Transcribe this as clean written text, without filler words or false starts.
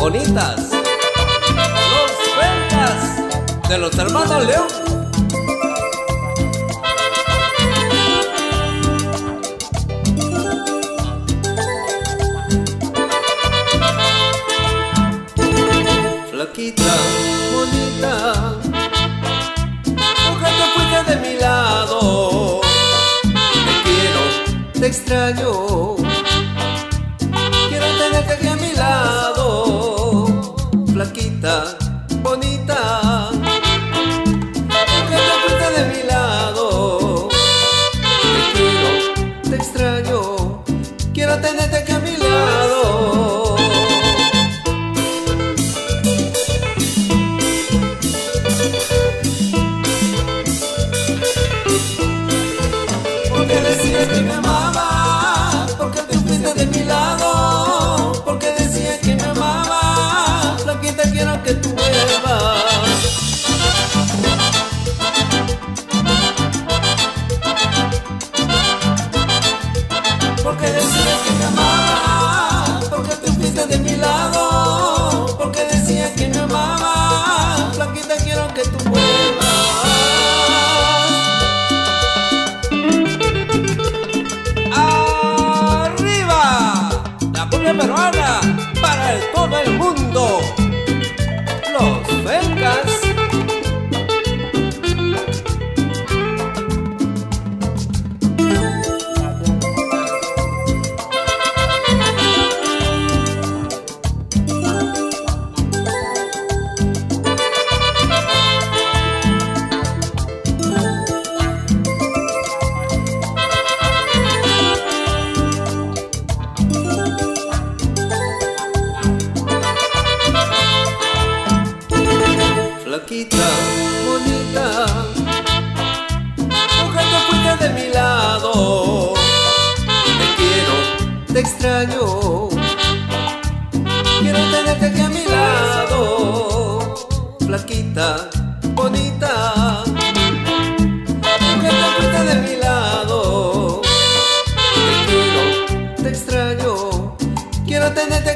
bonitas, los Cuencas de los hermanos León. Flaquita, bonita, mujer que fuiste de mi lado. Te quiero, te extraño, quiero tenerte aquí a mi lado. Flaquita, bonita, mujer que fuiste de mi lado. Te quiero, te extraño, quiero tenerte aquí a mi lado. Porque decías que me amabas, porque tú fuiste de mi lado, porque decías que me amabas, flaquita quiero que tú vuelvas. Porque decías que me amabas, porque tú fuiste de mi lado, porque decías que me amabas, flaquita quiero que tú vuelvas. Peruana para todo el mundo, los Cuencas. Flaquita, bonita, mujer que fuiste de mi lado. Te quiero, te extraño, quiero tenerte aquí a mi lado. Flaquita, bonita, mujer que fuiste de mi lado. Te quiero, te extraño, quiero tenerte